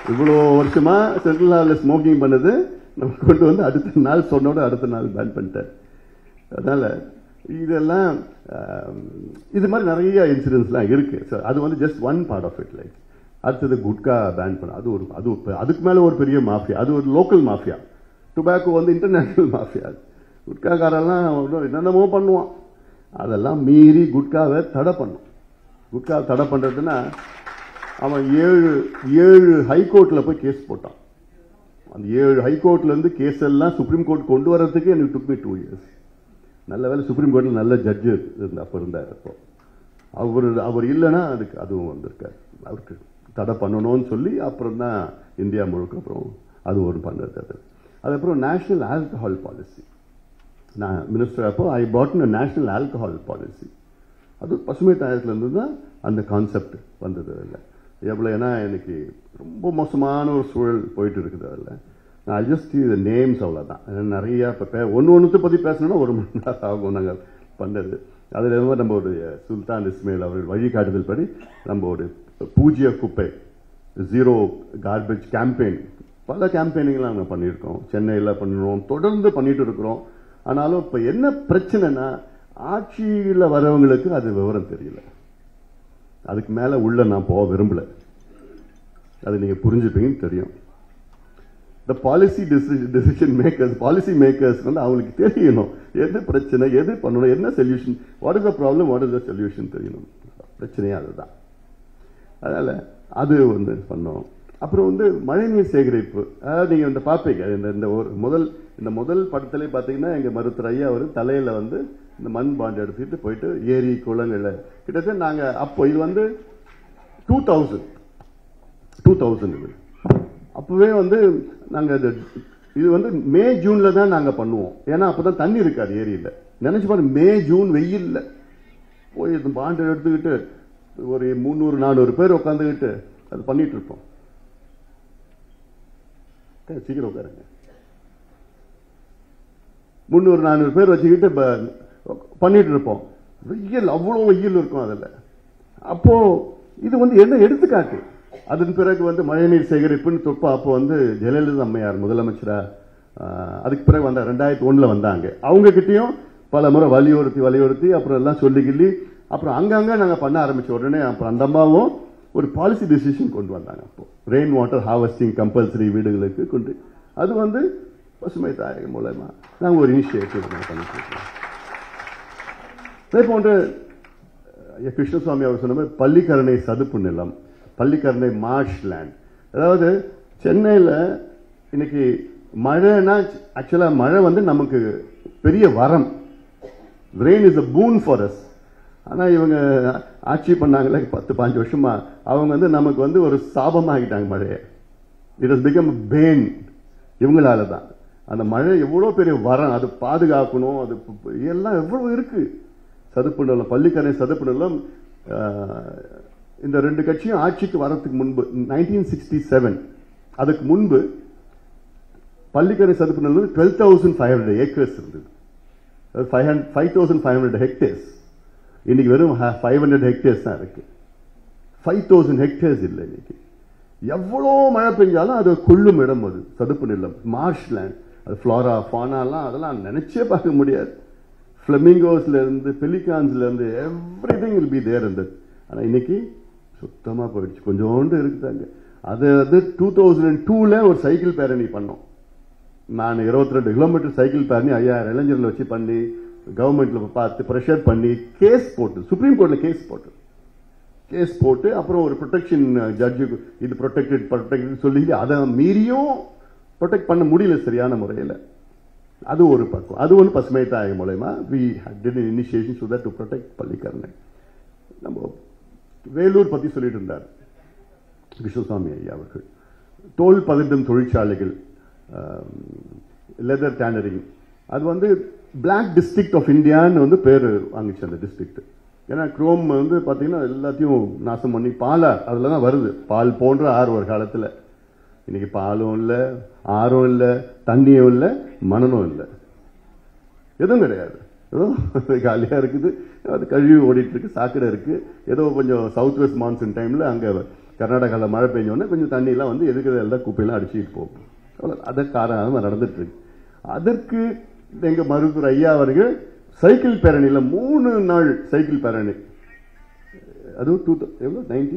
இவ்வளோ வருஷமா சென்ட்ரல் ஹாலில் ஸ்மோக்கிங் பண்ணது நம்ம கொண்டு வந்து அடுத்த நாள் சொன்னோட அடுத்த நாள் பேன் பண்ணிட்டார். அதனால இதெல்லாம் இது மாதிரி நிறைய இன்சிடென்ட்ஸ்லாம் இருக்கு. அது வந்து just one part of it. Like அடுத்தது குட்கா பேன் பண்ண, அது அதுக்கு மேல ஒரு பெரிய மாஃபியா, அது ஒரு லோக்கல் மாஃபியா. டுபாக்கோ வந்து இன்டர்நேஷனல் மாஃபியா. குட்காக்காரெல்லாம் என்னென்னமோ பண்ணுவான். அதெல்லாம் மீறி குட்காவை தடை பண்ணும். குட்கா தடை பண்றதுன்னா அவன் 7 ஹைகோர்ட்ல போய் கேஸ் போட்டான். அந்த 7 ஹைகோர்ட்ல இருந்து கேஸ் எல்லாம் சுப்ரீம் கோர்ட் கொண்டு வரதுக்கு எனக்கு took me 2 years. நல்ல வேலை சுப்ரீம் கோர்ட்ல நல்ல ஜட்ஜு அப்ப இருந்தார். அப்போ அவர் இல்லைன்னா அதுவும் வந்திருக்காரு. அவருக்கு தடை பண்ணணும்னு சொல்லி அப்புறம் தான் இந்தியா முழுக்க அப்புறம் அது ஒரு பண்ணுறது. அதுக்கப்புறம் நேஷனல் ஆல்கஹால் பாலிசி. நான் மினிஸ்டர் அப்போ I brought in a national alcohol policy. அது பசுமை தாயத்திலிருந்து தான் அந்த கான்செப்ட் வந்தது. இல்லை எவ்வளோ, ஏன்னா எனக்கு ரொம்ப மோசமான ஒரு சூழல் போயிட்டு இருக்குது. அதில் நான் ஜஸ்ட் இது நேம்ஸ் அவ்வளோதான். நிறையா இப்போ ஒன்றுத்தை பற்றி பேசணும்னா 1 மணி நேரம் ஆகும் நாங்கள் பண்ணது. அதில் நம்ம ஒரு சுல்தான் இஸ்மாயில் அவர்கள் வழிகாட்டுதல் படி நம்ம ஒரு பூஜ்ய குப்பை, 0 கார்பேஜ் கேம்பெயின், பல கேம்பெயினிங்லாம் நாங்கள் பண்ணியிருக்கோம். சென்னையில் பண்ணுறோம், தொடர்ந்து பண்ணிட்டு இருக்கிறோம். ஆனாலும் இப்போ என்ன பிரச்சனைனா ஆட்சியில் வரவங்களுக்கு அது விவரம் தெரியல. அதுக்கு மேல உள்ள நான் போக விரும்பல. அது நீங்க புரிஞ்சுப்பீங்கன்னு தெரியும். இந்த policy decision makers, policy makers வந்து அவங்களுக்கு தெரியணும் எது பிரச்சனை, எது பண்ணணும், என்ன solution, what is the problem, what is the solution தெரியணும். பிரச்சனையே அதுதான். அதனால அது வந்து பண்ணோம். அப்புறம் வந்து மழைநீர் சேகரிப்பு. அதாவது நீங்க இந்த பார்ப்பீங்க, இந்த முதல் படத்திலே பார்த்தீங்கன்னா எங்க மருத்துவர் ஐயா அவர் தலையில வந்து இந்த மண் பாண்டு எடுத்துட்டு போயிட்டு ஏரி குளங்கள்ல கிட்டத்தட்ட நாங்க அப்போ இது வந்து 2000 இது அப்பவே வந்து நாங்க இது வந்து மே ஜூன்ல தான் நாங்க பண்ணுவோம். ஏன்னா அப்பதான் தண்ணி இருக்காது ஏரியில. நினைச்சு பாருங்க, மே ஜூன் வெயில்ல போய் பாண்டு எடுத்துக்கிட்டு ஒரு 300-400 பேர் உட்காந்துக்கிட்டு அது பண்ணிட்டு இருப்போம். சீக்கிரம் உட்காருங்க. 300-400 பேர் வச்சுக்கிட்டு பண்ணிட்டு இருப்போம். வெயில், அவ்வளவு வெயில் இருக்கும் அதுல. அப்போ இது வந்து என்ன எடுத்துக்காட்டு. அதன் பிறகு வந்து மழைநீர் சேகரிப்புன்னு தொப்பா அப்போ வந்து ஜெயலலிதா அம்மையார் முதலமைச்சரா அதுக்கு பிறகு வந்த 2001 வந்தாங்க. அவங்க கிட்டையும் பல முறை வலியுறுத்தி அப்புறம் எல்லாம் சொல்லிக்கிள்ளி அப்புறம் அங்கங்க நாங்க பண்ண ஆரம்பிச்ச உடனே அப்புறம் அந்த அம்மாவும் ஒரு பாலிசி டிசிஷன் கொண்டு வந்தாங்க. அப்போ ரெயின் வாட்டர் ஹார்வெஸ்டிங் கம்பல்சரி வீடுகளுக்கு கொண்டு, அது வந்து பசுமை தாயகம் மூலமா நாங்க ஒரு இனிஷியேட்டிவ் பண்ணிட்டு இருக்கோம். அதே போன்று கிருஷ்ணசுவாமி அவர் சொன்ன மாதிரி பள்ளிக்கரணை சதுப்பு நிலம், பள்ளிக்கரணை மார்ஷ் லேண்ட். அதாவது சென்னையில் இன்னைக்கு மழைனா ஆக்சுவலா மழை வந்து நமக்கு பெரிய வரம். Rain is a boon for us. ஆனா இவங்க ஆட்சி பண்ணாங்களே 10-15 வருஷமா, அவங்க வந்து நமக்கு வந்து ஒரு சாபமாகிட்டாங்க மழையை. It has become bane. இவங்களால தான் அந்த மழை எவ்வளவு பெரிய வரம், அது பாதுகாக்கணும், அது எல்லாம் எவ்வளவு இருக்கு. சதுப்பு நிலம், பள்ளிக்கரணை சதுப்பு நிலம். இந்த 2 கட்சியும் ஆட்சிக்கு வரதுக்கு முன்பு 1967 அதுக்கு முன்பு பள்ளிக்கரணை சதுப்பு நிலம் 12,500 ஏக்கர்ஸ் இருந்தது. 5,500 ஹெக்டேர்ஸ். இன்னைக்கு வெறும் 500 ஹெக்டேர்ஸ் தான் இருக்கு. 5,000 ஹெக்டேர்ஸ் இல்லை இன்னைக்கு. எவ்வளோ மழை பெஞ்சாலும் அது கொள்ளும் இடம், அது சதுப்பு நிலம், மார்ஷ் லேண்ட். அது ஃப்ளோரா ஃபானாலாம் அதெல்லாம் நினைச்சே பார்க்க முடியாது. ஃபிளமிங்கோஸ்ல இருந்து பெலிகான்ஸ்ல இருந்து எவ்ரிதிங் வில் பி தேர் இருந்தது. ஆனா இன்னைக்கு சுத்தமா போயிடுச்சு. கொஞ்சோண்டு இருக்குதாங்க. அது 2002 ஒரு சைக்கிள் பேரணி பண்ணோம். நான் 22 கிலோமீட்டர் சைக்கிள் பேரணி 5000 இளைஞர்களை வச்சு பண்ணி கவர்மெண்ட்ல பார்த்து பிரஷர் பண்ணி கேஸ் போட்டு, சுப்ரீம் கோர்ட்ல கேஸ் போட்டு அப்புறம் ஒரு ப்ரொடெக்ஷன் ஜட்ஜு இது ப்ரொடெக்டட் சொல்லி அதை மீறியும் ப்ரொடெக்ட் பண்ண முடியல சரியான முறையில். அது ஒரு பக்கம். அது ஒன்று பசுமை தாயகம் மூலமா we did an initiation so that to protect Pallikaranai. நம்ம வேலூர் பத்தி சொல்லிட்டு இருந்தார் கிருஷ்ணசுவாமி ஐயா அவர்கள். தோல் பதட்டும் தொழிற்சாலைகள், லெதர் டேனரிங், அது வந்து பிளாக் டிஸ்ட்ரிக்ட் ஆஃப் இந்தியான்னு வந்து பேர் வாங்கிச்சு அந்த டிஸ்ட்ரிக்ட். ஏன்னா குரோம் வந்து பாத்தீங்கன்னா எல்லாத்தையும் நாசம் பண்ணி பாலார் அதுல தான் வருது. பால் போன்ற ஆறு ஒரு காலத்துல. இன்னைக்கு பாலும் இல்ல, ஆறும் இல்ல, தண்ணியும் இல்ல, மணனும் இல்ல, எதுவும் கிடையாது. ஏதோ காலியா இருக்குது, அது கழுவி ஓடிட்டு இருக்கு, சாக்கடை இருக்கு. ஏதோ கொஞ்சம் சவுத் வெஸ்ட் மான்சூன் டைம்ல அங்க கர்நாடகாவில் மழை பெஞ்சோடனே கொஞ்சம் தண்ணியெல்லாம் வந்து எதுக்குறது எல்லாம் குப்பையெல்லாம் அடிச்சுட்டு போகும். அவ்வளோ அதை காரணமாக நடந்துட்டு இருக்கு. அதற்கு எங்க மருத்துவர் ஐயா அவர்கள் சைக்கிள் பேரணியில் 3 நாள் சைக்கிள் பேரணி, அதுவும் எவ்வளோ 90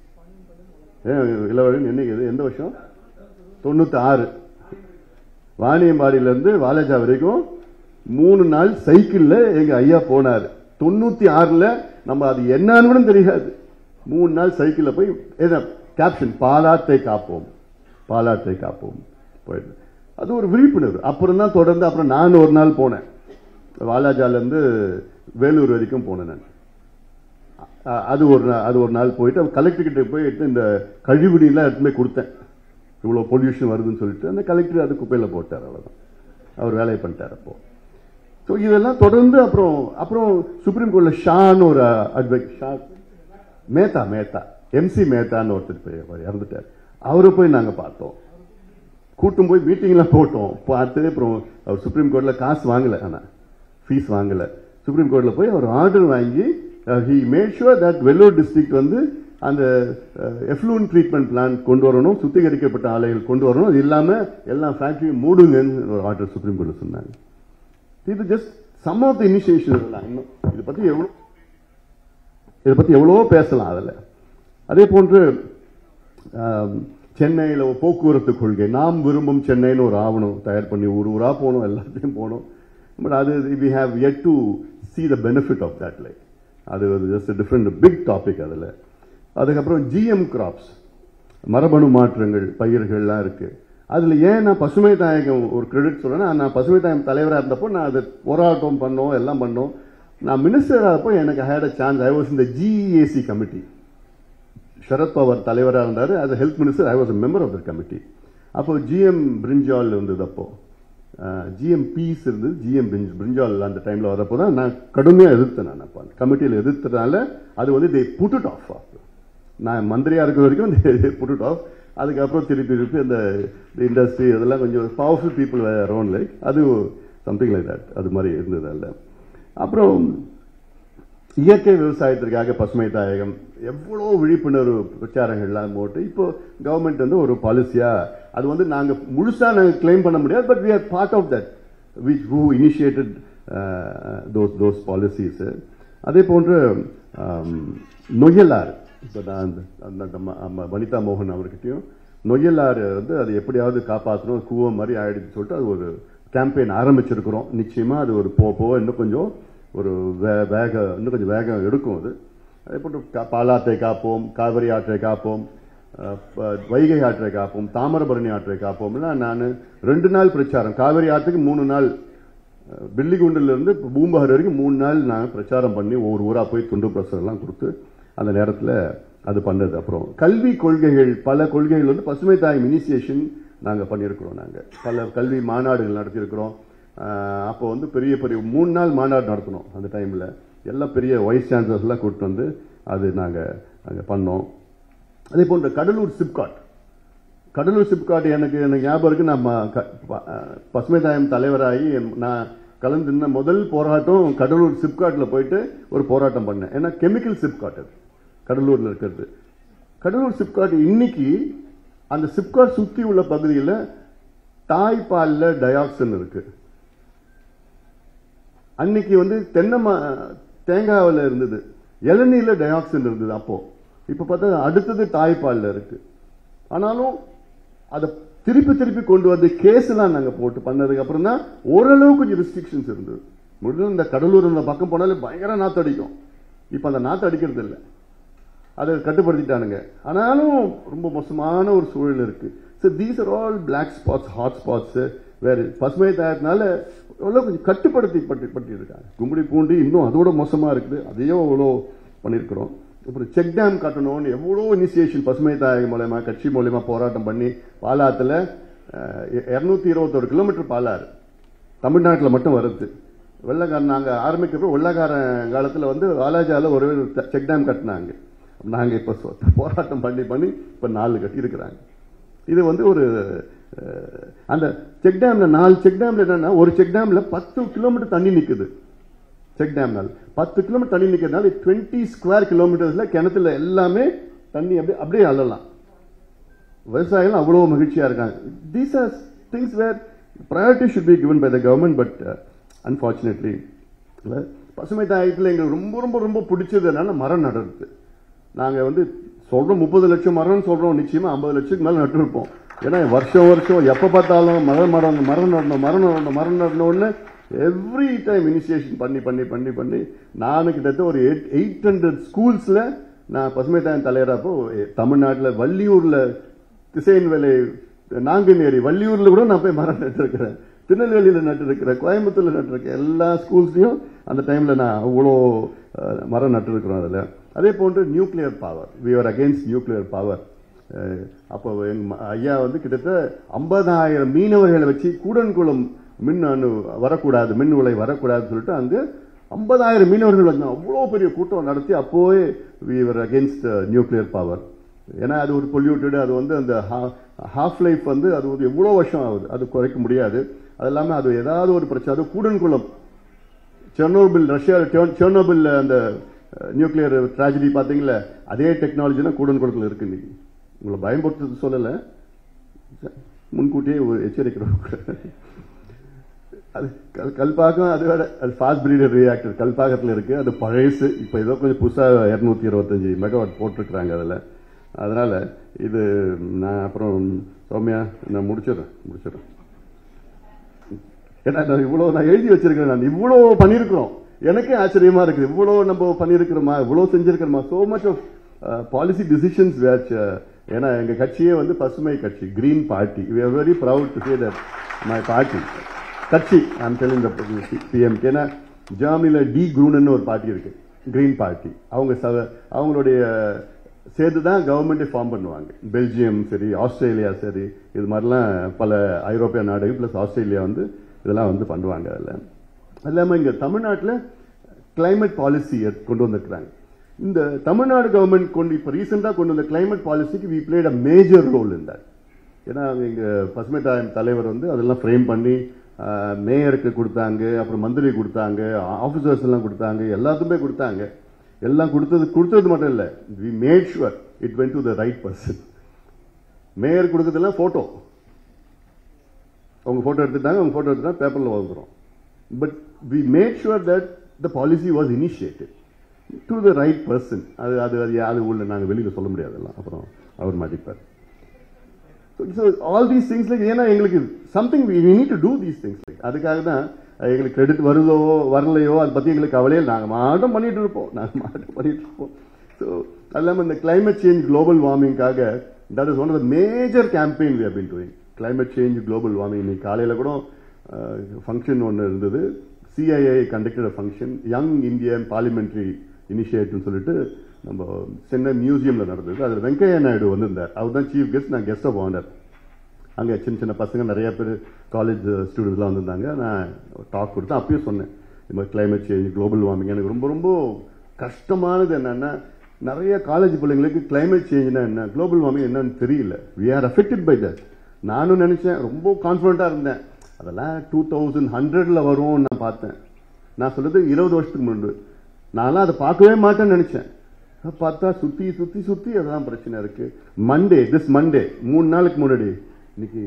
என்னைக்கு எந்த வருஷம் 96 வாணியம்பாடியிலிருந்து வாலேஜா வரைக்கும் 3 நாள் சைக்கிள்ல எங்க ஐயா போனார். 96ல நம்ம அது என்னன்னு கூட தெரியாது. 3 நாள் சைக்கிள்ல போய் கேப்ஷன் பாலாத்தை காப்போம், பாலாத்தை காப்போம் போயிட்டு அது ஒரு விழிப்புணர்வு. அப்புறம் தான் தொடர்ந்து அப்புறம் நான் ஒரு நாள் போனேன், வாலாஜால இருந்து வேலூர் வரைக்கும் போனேன் நான். அது ஒரு நாள் போயிட்டு கலெக்டர் கிட்ட போயிட்டு இந்த கழிவுநீர்லாம் எடுத்து போய் கொடுத்தேன். இவ்வளவு பொல்யூஷன் வருதுன்னு சொல்லிட்டு அந்த கலெக்டர் அது குப்பையில போட்டார். அவ்வளவுதான், அவர் வேலையை பண்ணிட்டார். அப்போ இதெல்லாம் தொடர்ந்து அப்புறம் சுப்ரீம் கோர்ட்ல ஷான்னு ஒரு ஷா மேத்தா எம்சி மேத்தான்னு ஒருத்தர் இறந்துட்டார். அவரை போய் நாங்க பார்த்தோம், கூட்டம் போய் மீட்டிங்லாம் போட்டோம், பார்த்து அப்புறம் அவர் சுப்ரீம் கோர்ட்ல காசு வாங்கல, ஆனா ஃபீஸ் வாங்கல. சுப்ரீம் கோர்ட்ல போய் அவர் ஆர்டர் வாங்கி he made sure that Vellore district வந்து அந்த எஃப்ளூயன்ட் ட்ரீட்மெண்ட் பிளான் கொண்டு வரணும், சுத்திகரிக்கப்பட்ட ஆலைகள் கொண்டு வரணும், அது இல்லாம எல்லா ஃபேக்டரியும் மூடுங்கன்னு ஒரு ஆர்டர் சுப்ரீம் கோர்ட்ல சொன்னாங்க. இது just some of the initiation. இன்னும் இதை பத்தி எவ்வளவோ பேசலாம். அதுல அதே போன்று சென்னையில் போக்குவரத்து கொள்கை, நாம் விரும்பும் சென்னைன்னு ஒரு ஆவணம் தயார் பண்ணி ஊரா போனோம், எல்லாத்தையும் போனோம். பட் அது we have yet to see the benefit of that. Like அது ஜஸ்ட் டிஃபரெண்ட் பிக் டாபிக். அதுக்கப்புறம் ஜிஎம் கிராப்ஸ், மரபணு மாற்றங்கள் பயிர்கள்லாம் இருக்கு. அதுல ஏன் நான் பசுமை தாயகம் ஒரு கிரெடிட் சொல்றேன்னா, நான் பசுமை தாயகம் தலைவராக இருந்தப்போ நான் அதை போராட்டம் பண்ணோம், எல்லாம் பண்ணோம். நான் மினிஸ்டர் ஆகிறப்போ எனக்கு had a chance. I was in the GEAC committee. Sharad Pawar தலைவராக இருந்தாரு. as a health minister I was a member of the committee. அப்போ ஜிஎம் பிரிஞ்சால் இருந்தது, அப்போ ஜிஎம் பீஸ் இருந்தது, ஜிஎம் பிரிஞ்சால் அந்த டைம்ல வரப்போ தான் நான் கடுமையாக எதிர்த்தேன். நான் அப்போ கமிட்டியில் எதிர்த்ததுனால அது வந்து they put it off. நான் மந்திரியா இருக்கிற வரைக்கும் they put it off. அதுக்கப்புறம் திருப்பி அந்த இண்டஸ்ட்ரி அதெல்லாம் கொஞ்சம் பவர்ஃபுல் பீப்புள் அரௌண்ட், லைக் அது சம்திங் லைக் தட், அது மாதிரி இருந்தது. அல்ல அப்புறம் இயற்கை விவசாயத்திற்காக பசுமை தாயகம் எவ்வளவு விழிப்புணர்வு பிரச்சாரங்கள்லாம் போட்டு இப்போ கவர்மெண்ட் வந்து ஒரு பாலிசியா, அது வந்து நாங்க முழுசா நாங்க கிளைம் பண்ண முடியாது, but we are part of that which who initiated those policies. அதே போன்று நொய்யலாறு, இப்போ வனிதா மோகன் அவர்கிட்டையும் நொய்யலாறு வந்து அது எப்படியாவது காப்பாற்றணும், கூவம் மாதிரி ஆயிடுச்சு சொல்லிட்டு அது ஒரு கேம்பெயின் ஆரம்பிச்சிருக்கிறோம். நிச்சயமா அது ஒரு போக இன்னும் கொஞ்சம் ஒரு இன்னும் கொஞ்சம் வேகம் எடுக்கும். அது அதே போன்று பாலாத்தை காப்போம், காவிரி ஆற்றை காப்போம், வைகை ஆற்றை காப்போம், தாமிரபரணி ஆற்றை காப்போம். நான் 2 நாள் பிரச்சாரம், காவிரி ஆற்றுக்கு 3 நாள், பில்லிகுண்டில இருந்து பூம்பகர் வரைக்கும் 3 நாள் நான் பிரச்சாரம் பண்ணி ஒவ்வொரு ஊரா போய் துண்டு பிரசுரம் எல்லாம் கொடுத்து அந்த நேரத்தில் அது பண்ணது. அப்புறம் கல்வி கொள்கைகள், பல கொள்கைகள் வந்து பசுமை தாயம் இனிஷியேஷன் நாங்க பண்ணியிருக்கிறோம். நாங்க பல கல்வி மாநாடுகள் நடத்தியிருக்கிறோம். அப்போ வந்து பெரிய 3 நாள் மாநாடு நடத்தணும். அந்த டைம்ல எல்லாம் பெரிய வைஸ் சான்சலர்ஸ் எல்லாம் கூப்பிட்டு வந்து அது நாங்க பண்ணோம். அதே போன்ற கடலூர் சிப்காட் எனக்கு ஞாபகம் இருக்கு. நம்ம பசுமை தாயம் தலைவராகி நான் கலந்து முதல் போராட்டம் கடலூர் சிப்காட்ல போயிட்டு ஒரு போராட்டம் பண்ணேன். ஏன்னா கெமிக்கல் சிப்காட் அது கடலூர்ல இருக்கிறது. கடலூர் சிப்காட் இன்னைக்கு அந்த சிப்காட் சுத்தி உள்ள பகுதியில் தாய்ப்பால்ல டயாக்சின் இருக்கு. அன்னைக்கு வந்து தேங்காவில் இருந்தது, இளநீர்ல டயாக்சின் இருந்தது அப்போ. இப்ப பார்த்தா அடுத்தது தாய்ப்பால்ல இருக்கு. ஆனாலும் அதை திருப்பி கொண்டு வந்து கேஸ் எல்லாம் நாங்க போட்டு பண்ணதுக்கு அப்புறம் தான் ஓரளவு கொஞ்சம் ரெஸ்ட்ரிக்ஷன்ஸ் இருந்தது. முடிஞ்சு இந்த கடலூர் இந்த பக்கம் போனாலே பயங்கர நாத்து அடிக்கும். இப்ப அந்த நாத்து அடிக்கிறது இல்லை, அதை கட்டுப்படுத்திட்டானுங்க. ஆனாலும் ரொம்ப மோசமான ஒரு சூழல் இருக்கு. So these are all black spots, hot spots where பசுமை தாயத்தினால கொஞ்சம் கட்டுப்படுத்தி இருக்காங்க. கும்படி பூண்டி இன்னும் அதோட மோசமா இருக்குது, அதையும் அவ்வளோ பண்ணிருக்கிறோம். அப்புறம் செக் டேம் கட்டணும்னு எவ்வளோ இனிஷியேஷன் பசுமை தாயகம் மூலயமா கட்சி மூலயமா போராட்டம் பண்ணி பாலாத்துல 221 கிலோமீட்டர் பாலாறு தமிழ்நாட்டில் மட்டும் வருது. வெள்ளக்காரன் நாங்க ஆரம்பிக்கிறப்ப வெள்ளக்காரன் காலத்துல வந்து வாலாஜால ஒரு செக் டேம் கட்டினாங்க. நாங்க இப்ப போராட்டம் பண்ணி இப்ப 4 கட்டி இருக்கிறாங்க. இது வந்து ஒரு அந்த செக் டேம்ல 4 செக் டேம்ல என்னன்னா, ஒரு செக் டேம்ல 10 கிலோமீட்டர் தண்ணி நிக்குது. செக் டேம்னால 10 கிலோமீட்டர் தண்ணி நிக்கிறதுனால 20 ஸ்கொயர் கிலோமீட்டர்ஸ்ல கிணத்துல எல்லாமே தண்ணி அப்படியே அள்ளலாம். விவசாயிகள் அவ்வளவு மகிழ்ச்சியா இருக்காங்க. These are things where priority should be given by the government, but unfortunately பசுமை தாயத்தில் எங்களுக்கு ரொம்ப ரொம்ப ரொம்ப பிடிச்சது என்னன்னா மரம் நடுறது. நாங்க வந்து சொல்றோம் 30 லட்சம் மரம் சொல்றோம், நிச்சயமா 50 லட்சத்துக்கு மேல நட்டு இருப்போம். ஏன்னா வருஷம் எப்ப பார்த்தாலும் மரம் நடணும்னு எவ்ரி டைம் இனிஷியேஷன் பண்ணி நானு கிட்டத்தட்ட ஒரு 800 ஸ்கூல்ஸ்ல நான் பசுமை தாயம் தலைவரப்போ தமிழ்நாட்டில் வள்ளியூர்ல திசையன்வேலை நாங்குநேரி வள்ளியூர்ல கூட நான் போய் மரம் நட்டு இருக்கிறேன், திருநெல்வேலியில நட்டு இருக்கிறேன், கோயம்புத்தூர்ல நட்டு இருக்கேன். எல்லா ஸ்கூல்ஸ்லயும் அந்த டைம்ல நான் அவ்வளோ மரம் நட்டு இருக்கிறோம். அதுல அதே போன்று nuclear power, we are against nuclear power. அப்போ ஐயா வந்து கிட்டத்தட்ட 50,000 மீனவர்களை வச்சு கூடன்குளம் மின் வரக்கூடாது, மின் உலை வரக்கூடாதுன்னு சொல்லிட்டு அங்க 50,000 மீனவர்கள் வந்து அவ்வளோ பெரிய கூட்டம் நடத்தி அப்போவே we are against nuclear power. ஏன்னா அது ஒரு பொல்யூட்டட், அது வந்து அந்த ஹாஃப் லைஃப் வந்து அது வந்து எவ்வளோ வருஷம் ஆகுது, அது குறைக்க முடியாது. அது இல்லாமல் அது ஏதாவது ஒரு பிரச்சனை, அது கூடன்குளம் செர்னோபில், ரஷ்யா செர்னோபில் அந்த நியூக்ளியர் டிராஜடி பார்த்தீங்களா, அதே டெக்னாலஜி தான் கூடன்குளத்தில் இருக்கு. இன்னைக்கு உங்களை பயன்படுத்துறது சொல்லலை, முன்கூட்டியே எச்சரிக்கிறோம். அது கல்பாக்கம் அது வேற, அது ஃபாஸ்ட் பிரீடர் ரியாக்டர் கல்பாக்கத்தில் இருக்கு, அது பழைசு. இப்போ ஏதோ கொஞ்சம் புதுசாக 225 மெகாவாட் போட்டிருக்கிறாங்க அதில். அதனால இது நான் அப்புறம் சௌமியா நான் முடிச்சிடறேன். ஏன்னா நான் எழுதி வச்சிருக்கிறேன், நான் இவ்வளோ பண்ணியிருக்கிறோம். எனக்கே ஆச்சரியமா இருக்குது, இவ்வளோ நம்ம பண்ணியிருக்கிறோமா, இவ்வளோ செஞ்சிருக்கிறோமா, so much of policy decisions வேச். ஏன்னா எங்க கட்சியே வந்து பசுமை கட்சி, green party. We are very proud to say that my party கட்சி ஐம் டெல்லிங் தி பிஎம். ஏன்னா ஜெர்மனில டி குரூனன் ஒரு பார்ட்டி இருக்கு, கிரீன் பார்ட்டி. அவங்களுடைய சேர்த்து தான் கவர்மெண்டே ஃபார்ம் பண்ணுவாங்க. பெல்ஜியம் சரி, ஆஸ்திரேலியா சரி, இது மாதிரிலாம் பல ஐரோப்பிய நாடுகள் பிளஸ் ஆஸ்திரேலியா வந்து இதெல்லாம் வந்து பண்ணுவாங்க. அதில் அது இல்லாமல் இங்கே தமிழ்நாட்டில் கிளைமேட் பாலிசி கொண்டு வந்திருக்கிறாங்க. இந்த தமிழ்நாடு கவர்மெண்ட் இப்போ ரீசெண்டாக கொண்டு வந்த கிளைமேட் பாலிசிக்கு we played a major role in that. ஏன்னா எங்க பசுமை தாயம் தலைவர் வந்து அதெல்லாம் ஃப்ரேம் பண்ணி மேயருக்கு கொடுத்தாங்க, அப்புறம் மந்திரி கொடுத்தாங்க, ஆபீசர்ஸ் எல்லாம் கொடுத்தாங்க, எல்லாத்துக்குமே கொடுத்தாங்க. எல்லாம் கொடுத்தது மட்டும் இல்ல, we made sure it went to the right person. மேயர் கொடுத்ததெல்லாம் போட்டோ, அவங்க போட்டோ எடுத்துட்டாங்க, அவங்க போட்டோ எடுத்துட்டா பேப்பர்ல வந்துடும். But we made sure that the policy was initiated to the right person. அது உள்ள நாங்கள் வெளியில சொல்ல முடியாதெல்லாம், அப்புறம் அவர் மாட்டிப்பார். So all these things like ஏன்னா எங்களுக்கு something we need to do these things like அதுக்காக தான் எங்களுக்கு கிரெடிட் வருதோ வரலையோ அதை பத்தி எங்களுக்கு கவலையே, நாங்கள் மாட்டம் பண்ணிட்டு இருப்போம். ஸோ அது இல்லாமல் இந்த கிளைமேட் சேஞ்ச் குளோபல் வார்மிங்காக that is one of the major campaign we have been doing. Climate change global warming. இன்னைக்கு காலையில கூட ஃபங்க்ஷன் ஒன்று இருந்தது, CII conducted function, young Indian parliamentary initiative சொல்லிட்டு நம்ம சென்னை மியூசியம்ல நடந்தது. அதில் வெங்கையா நாயுடு வந்திருந்தார், அவர் தான் சீஃப் கெஸ்ட், நான் கெஸ்ட் ஆஃப் ஆனர். அங்கே சின்ன பசங்க நிறைய பேர் காலேஜ் ஸ்டூடெண்ட்ஸ்லாம் வந்திருந்தாங்க. நான் டாக் கொடுத்தேன், அப்பயும் சொன்னேன் இந்த மாதிரி கிளைமேட் சேஞ்ச் குளோபல் வார்மிங் எனக்கு ரொம்ப ரொம்ப கஷ்டமானது என்னன்னா, நிறைய காலேஜ் பிள்ளைங்களுக்கு கிளைமேட் சேஞ்ச்னா என்ன, குளோபல் வார்மிங் என்னன்னு தெரியல. We are affected by that. நானும் நினைச்சேன், ரொம்ப கான்ஃபிடண்டா இருந்தேன், அதெல்லாம் 2100 வரும். நான் பார்த்தேன், நான் சொல்றது 20 வருஷத்துக்கு முன்பு. நான்லாம் அதை பார்க்கவே மாட்டேன்னு நினைச்சேன். பார்த்தா சுத்தி அதான் பிரச்சனை இருக்கு. திஸ் மண்டே 3 நாளுக்கு முன்னாடி, இன்னைக்கு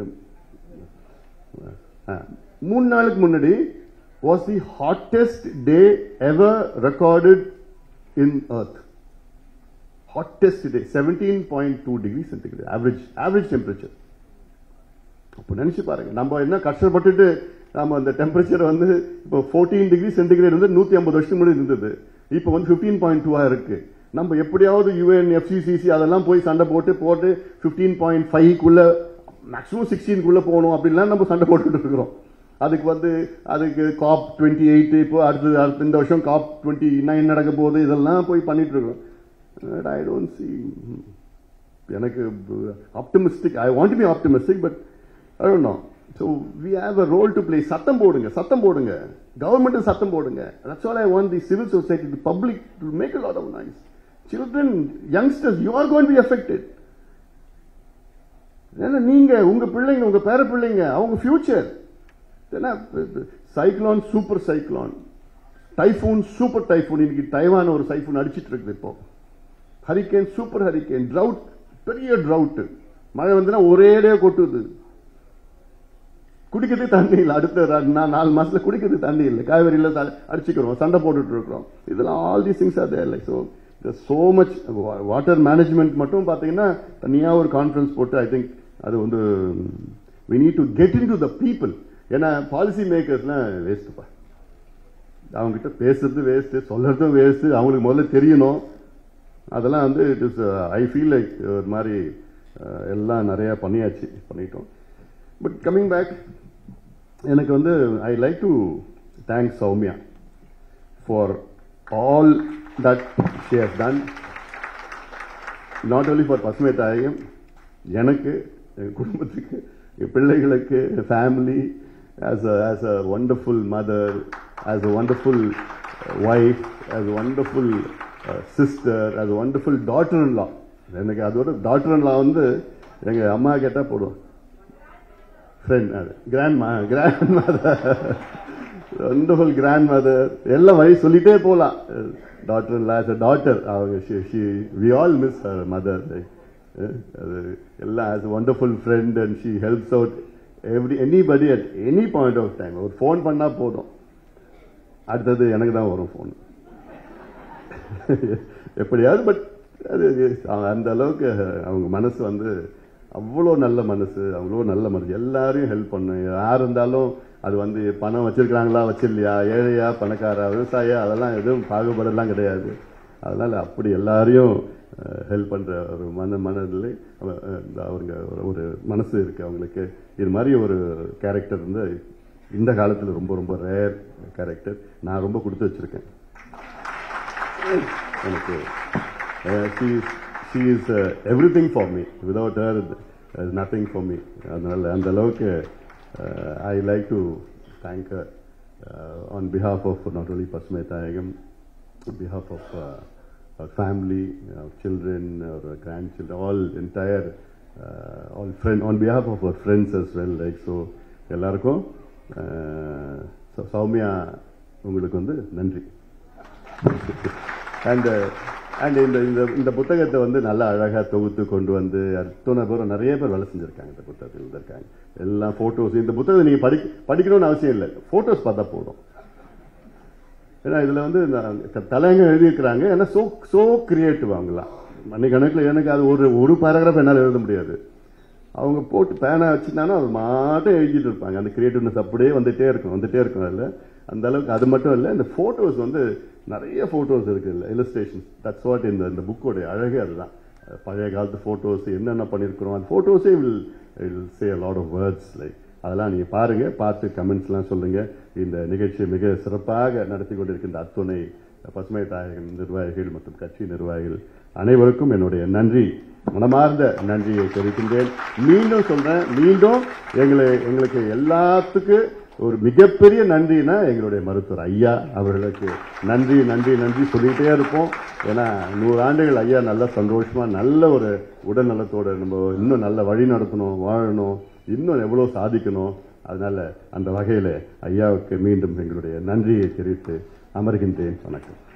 3 நாளுக்கு முன்னாடி was the hottest day ever recorded in earth. Hottest day, 17.2 degrees centigrade average temperature. அப்ப நினைச்சு பாருங்க, நம்ம என்ன கஷ்டப்பட்டுட்டு நாம அந்த டெம்பரேச்சர் வந்து இப்போ 14 டிகிரி சென்டிகிரேட் வந்து 150 வருஷத்துக்கு முன்னாடி இருந்தது, இப்போ வந்து 15.2 இருக்கு. நம்ம எப்படியாவது யுஎன் எஃப்சிசிசி அதெல்லாம் போய் சண்டை போட்டு 15.5 மேக்ஸிமம் 16 போகணும் அப்படின்லாம் நம்ம சண்டை போட்டுட்டு இருக்கிறோம். அதுக்கு COP 28 இப்போ அடுத்து இந்த வருஷம் COP 29 நடக்க போகுது, இதெல்லாம் போய் பண்ணிட்டு இருக்கோம். ஐ டோன்ட் see, எனக்கு optimistic, I want to be optimistic, but I don't know. So we have a role to play. சத்தம் போடுங்க, கவர்மெண்ட் சத்தம் போடுங்க. That's all I want the civil society, the public to make a lot of noise. Children, youngsters, you are going to be affected. ஏன்னா நீங்க உங்க பிள்ளைங்க, உங்க பேர பிள்ளைங்க, அவங்க ஃபியூச்சர். ஏன்னா cyclone, super cyclone, typhoon, super typhoon. இன்னைக்கு தைவான் ஒரு சைஃபூன் அடிச்சிட்டு இருக்குது. இப்போ ஹரிக்கேன், சூப்பர் ஹரிக்கேன், ட்ரவுட், பெரிய ட்ரவுட், மழை வந்துன்னா ஒரேடே கொட்டுது, குடிக்கிறதுக்கு தண்ணி இல்லை, அடுத்த 4 மாசத்துல குடிக்கிறதுக்கு தண்ணி இல்லை, காவேரியில அடிச்சுக்கிறோம், சண்டை போட்டுட்டு இருக்கிறோம். இதெல்லாம் all these things are there. Like so much water management மட்டும் பாத்தீங்கன்னா தனியா ஒரு கான்ஃபரன்ஸ் போட்டு ஐ திங்க் அது வந்து we need to get into the people. ஏன்னா பாலிசி மேக்கர்ஸ்லாம் வேஸ்ட்பா, அவங்க கிட்ட பேசுறது வேஸ்ட், சொல்றதும் வேஸ்ட், அவங்களுக்கு முதல்ல தெரியணும். அதெல்லாம் வந்து it is I feel like ஒரு மாதிரி எல்லாம் நிறைய பண்ணிட்டோம். பட் கம்மிங் பேக், எனக்கு வந்து I like to thank Soumya for all that she has done, not only for Pasumai Thayagam, எனக்கு, என் குடும்பத்துக்கு, என் பிள்ளைகளுக்கு, family, as a wonderful mother, as a wonderful wife, as a wonderful sister, as a wonderful daughter-in-law. எனக்கு அதோட daughter-in-law வந்து எங்க அம்மா கேட்டா போடுவோம், ஃப்ரெண்ட், grandmother, wonderful grandmother, எல்லாம் வழி சொல்லிட்டே போலாம். daughter-in-law as a daughter, அவங்க we all miss her mother. எல்லாம் as a wonderful friend and she helps out anybody at any point of time. ஒரு ஃபோன் பண்ணா போதும், அடுத்தது எனக்கு தான் வரும் ஃபோன் எப்படியாவது. பட் அது அந்த அளவுக்கு அவங்க மனசு வந்து அவ்வளோ நல்ல மனசு, அவ்வளோ நல்ல மனசு, எல்லாரையும் ஹெல்ப் பண்ணும். யார் இருந்தாலும் அது வந்து பணம் வச்சிருக்கிறாங்களா வச்சிடலையா, ஏழையா பணக்காரா விவசாயியா, அதெல்லாம் எதுவும் பாகுபாடெல்லாம் கிடையாது. அதனால அப்படி எல்லாரையும் ஹெல்ப் பண்ற ஒரு மனநிலை அவங்க ஒரு மனசு இருக்கு அவங்களுக்கு. இது மாதிரி ஒரு கேரக்டர் வந்து இந்த காலத்தில் ரொம்ப ரொம்ப ரேர் கேரக்டர். நான் ரொம்ப கொடுத்து வச்சிருக்கேன் எனக்கு. she is everything for me. Without her there is nothing for me. அதனால அந்த அளவுக்கு I like to thank her on behalf of not only பசுமை தாயகம், on behalf of our family, our children, our grandchildren, all entire all friends, on behalf of our friends as well. Like so எல்லாருக்கும் சௌமியா உங்களுக்கு வந்து நன்றி. And இந்த புத்தகத்தை வந்து நல்லா அழகா தொகுத்து கொண்டு வந்து அத்தனை பேரும் நிறைய பேர் வேலை செஞ்சிருக்காங்க. இந்த புத்தகத்தில் இருந்திருக்காங்க எல்லாம் போட்டோஸ். இந்த புத்தகத்தை நீங்க படிக்கணும்னு அவசியம் இல்லை, போட்டோஸ் பார்த்தா போதும். ஏன்னா இதுல வந்து தலைங்க எழுதியிருக்கிறாங்க. ஏன்னா சோ கிரியேட்டிவ் அவங்களாம். மணிக்கணக்கில் எனக்கு அது ஒரு பேராகிராஃப் என்னால் எழுத முடியாது. அவங்க போட்டு பேனா வச்சுட்டாங்கன்னா அது மாட்டம் எழுதிட்டு இருப்பாங்க. அந்த கிரியேட்டிவ்னஸ் அப்படியே வந்துட்டே இருக்கும் அதில். அந்த அளவுக்கு. அது மட்டும் இல்லை, இந்த போட்டோஸ் வந்து நிறைய போட்டோஸ் இருக்கு இல்லை, இல்லஸ்ட்ரேஷன். தட்ஸ் வாட் இந்த புக்கோடைய அழகே அதுதான். பழைய காலத்து போட்டோஸ் என்னென்ன பண்ணியிருக்கிறோம், அந்த போட்டோஸே will say a lot of words. Like அதெல்லாம் நீங்க பாருங்க, பார்த்து கமெண்ட்ஸ்லாம் சொல்லுங்க. இந்த நிகழ்ச்சியை மிக சிறப்பாக நடத்தி கொண்டிருக்கின்ற அத்துணை பசுமை தாயகம் நிர்வாகிகள் மற்றும் கட்சி நிர்வாகிகள் அனைவருக்கும் என்னுடைய நன்றி, மனமார்ந்த நன்றியை தெரிவிக்கின்றேன். மீண்டும் சொல்றேன், மீண்டும் எங்களுக்கு எல்லாத்துக்கும் ஒரு மிகப்பெரிய நன்றினா எங்களுடைய மருத்துவர் ஐயா அவர்களுக்கு நன்றி நன்றி நன்றி சொல்லிட்டே இருப்போம். ஏன்னா 100 ஆண்டுகள் ஐயா நல்ல சந்தோஷமா நல்ல ஒரு உடல் நலத்தோட நம்ம இன்னும் நல்ல வழி நடத்தணும், வாழணும், இன்னும் எவ்வளவு சாதிக்கணும். அதனால அந்த வகையில ஐயாவுக்கு மீண்டும் எங்களுடைய நன்றியை தெரிவித்து அமர்கின்றேன். வணக்கம்.